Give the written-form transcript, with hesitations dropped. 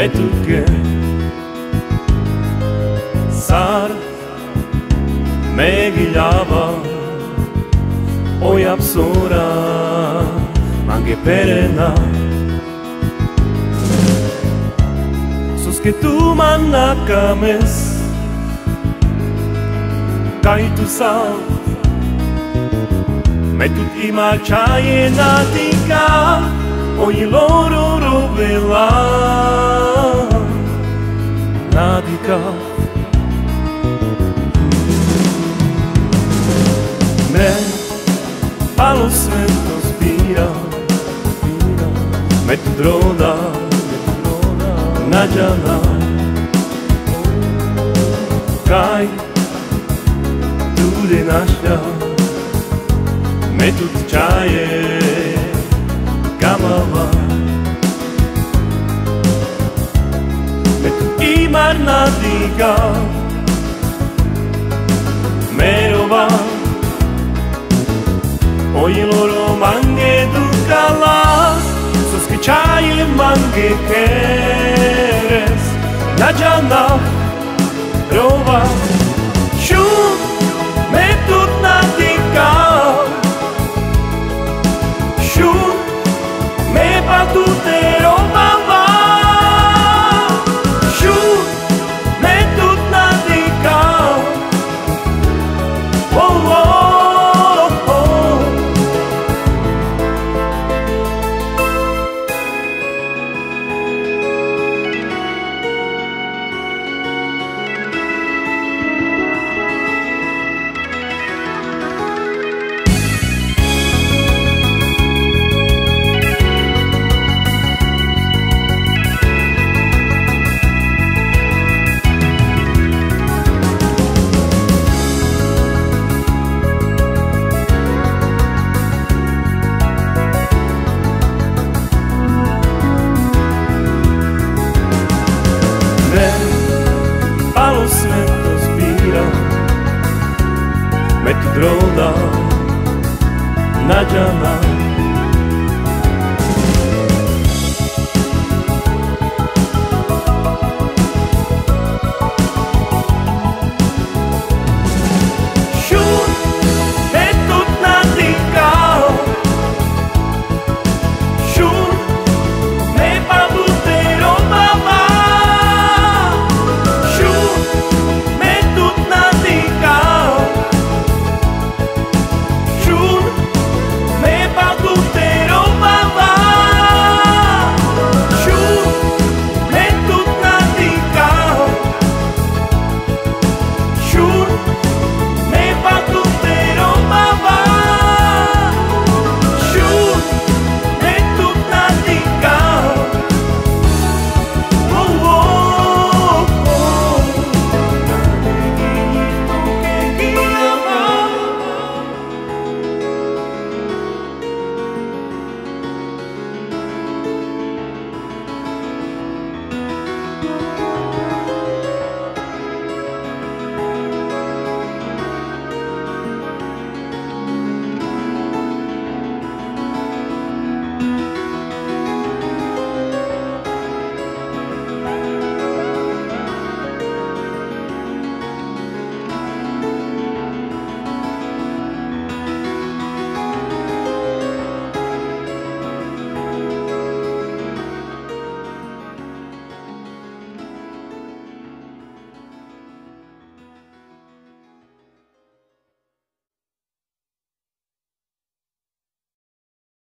metuke Sar Megilava Oia psora Mange perena Sus que tu manakames Kai tu sal Metut ima chaye natika Oye loro rovela Nadika Me palo svento spira Metu droda Nađana Kaj Tude našlja Metut čaje Kamava Metut imar nadiga Merova Oye loro mange dukalas Sos que čaje mange keres Nađana Rova